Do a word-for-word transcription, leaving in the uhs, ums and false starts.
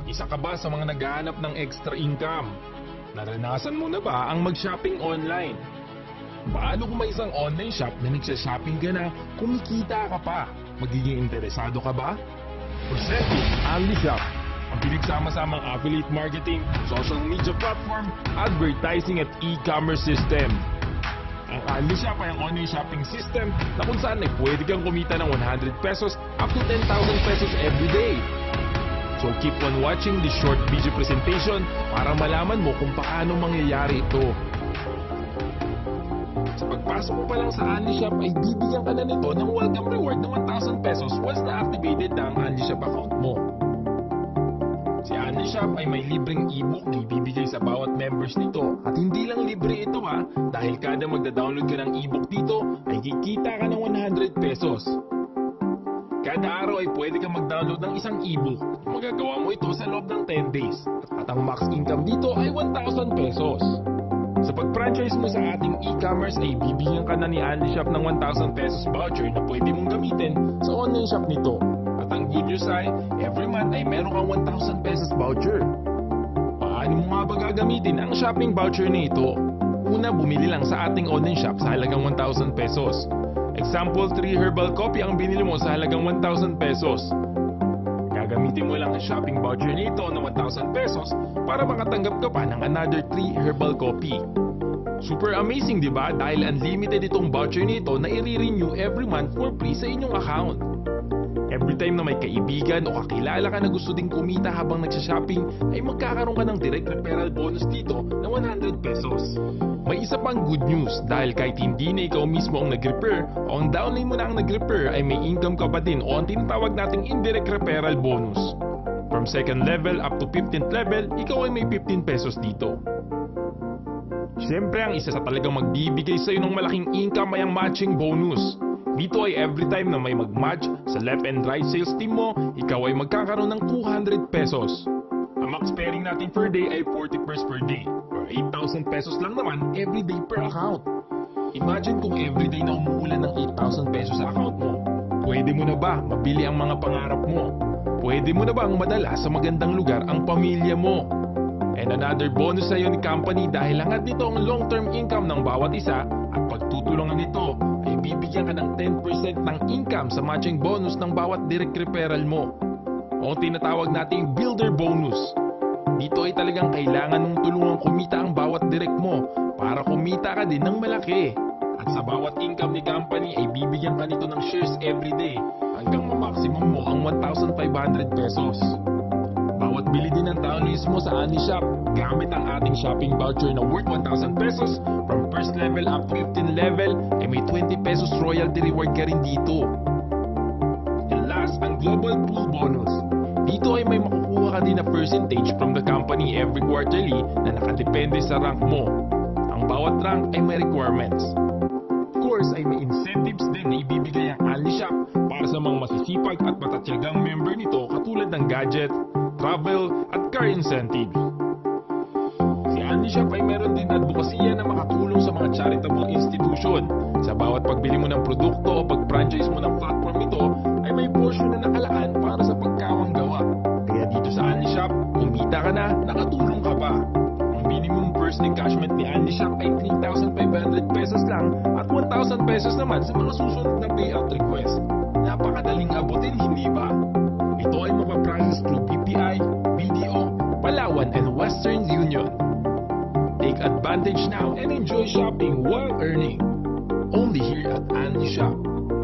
Isa ka ba sa mga naghahanap ng extra income? Naranasan mo na ba ang mag-shopping online? Paano kung may isang online shop na nagsha-shopping ka na, kumikita ka pa? Magiging interesado ka ba? Presenting OnlyShop, ang pinagsama-samang affiliate marketing, social media platform, advertising at e-commerce system. Ang OnlyShop ay ang online shopping system na kung saan ay pwede kang kumita ng one hundred pesos up to ten thousand pesos every day. So keep on watching this short video presentation para malaman mo kung paano mangyayari ito. Sa pagpasok mo pa lang sa OnlyShop ay bibigyan ka na nito ng welcome reward ng one thousand pesos once na-activated na ang OnlyShop account mo. Si OnlyShop ay may libreng ebook na ibibigay sa bawat members nito. At hindi lang libre ito ha, dahil kada magda-download ka ng ebook dito ay kikita ka ng one hundred pesos. Kada araw ay pwede kang mag-download ng isang ebook. Magagawa mo ito sa loob ng ten days. At ang max income dito ay one thousand pesos. Sa pag-franchise mo sa ating e-commerce ay bibigyan ka na ni OnlyShop ng one thousand pesos voucher na pwede mong gamitin sa online shop nito. At ang good news ay, every month ay meron kang one thousand pesos voucher. Paano mo nga ba gagamitin ang shopping voucher na ito? Una, bumili lang sa ating online shop sa halagang one thousand pesos. Example, three herbal coffee ang binili mo sa halagang one thousand pesos. Gagamitin mo lang ang shopping voucher nito na one thousand pesos para makatanggap ka pa ng another three herbal coffee. Super amazing, di ba? Dahil unlimited itong voucher nito na i-renew every month for free sa inyong account. Every time na may kaibigan o kakilala ka na gusto ding kumita habang nagsha-shopping, ay magkakaroon ka ng direct referral bonus dito na one hundred pesos. May isa pang good news dahil kahit hindi na ikaw mismo ang nag-refer o ang downline mo na ang nag-refer ay may income ka pa din o ang tinatawag nating indirect referral bonus. From second level up to fifteenth level, ikaw ay may fifteen pesos dito. Siyempre, ang isa sa talagang magbibigay sa'yo ng malaking income ay ang matching bonus. Dito ay every time na may mag-match sa left and right sales team mo, ikaw ay magkakaroon ng two hundred pesos. Ang max pairing natin per day ay forty pairs per day, or eight thousand pesos lang naman every day per account. Imagine kung every day na umuulan ng eight thousand pesos sa account mo. Pwede mo na ba mabili ang mga pangarap mo? Pwede mo na bang madala sa magandang lugar ang pamilya mo? And another bonus sa iyo ni company dahil hangad nito ang long-term income ng bawat isa at pagtutulungan nito ay bibigyan ka ng ten percent ng income sa matching bonus ng bawat direct referral mo. O tinatawag nating builder bonus. Dito ay talagang kailangan mong tulungan kumita ang bawat direct mo para kumita ka din ng malaki. At sa bawat income ni company ay bibigyan ka nito ng shares every day hanggang ma-maximum mo ang one thousand five hundred pesos. Bawat bili din ng downloads mo sa OnlyShop gamit ang ating shopping voucher na worth one thousand pesos from first level up to fifteenth level ay may twenty pesos royalty reward ka rin dito. And last, ang global pool bonus. Dito ay may makukuha ka din na percentage from the company every quarterly na nakadepende sa rank mo. Ang bawat rank ay may requirements. Of course, ay may incentives din na ibibigay ang OnlyShop para sa mga masisipag at matatyagang member nito katulad ng gadget, travel, at car incentives. Si OnlyShop ay meron din advokasya na makatulong sa mga charitable institution. Sa bawat pagbili mo ng produkto o pag-franchise mo ng platform nito, ay may portion na nakalaan para sa pagkawang gawa. Kaya dito sa OnlyShop, kumita ka na, nakatulong ka pa. Ang minimum first encashment ni OnlyShop ay three thousand five hundred pesos lang at one thousand pesos naman sa mga susunod na payout request. Napakadaling abutin, hindi ba? Ito ay mapaprocess through B P I, B D O, Palawan, and Western Union. Take advantage now and enjoy shopping while earning. Only here at OnlyShop.